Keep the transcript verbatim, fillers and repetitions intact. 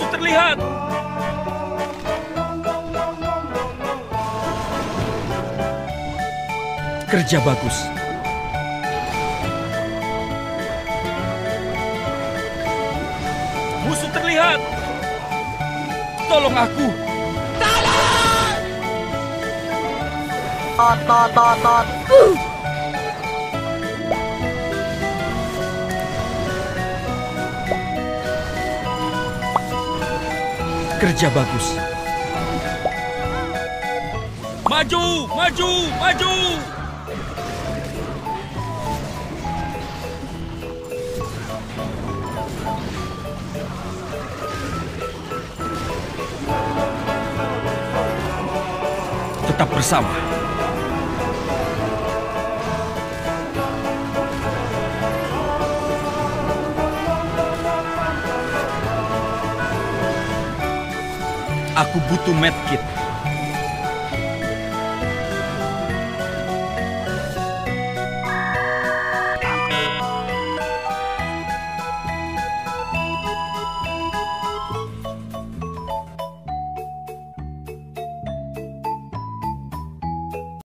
Musuh terlihat. Kerja bagus. Musuh terlihat. Tolong aku. Tot, tot, tot, tot. Kerja bagus. Maju, maju, maju. Tetap bersama. Aku butuh medkit.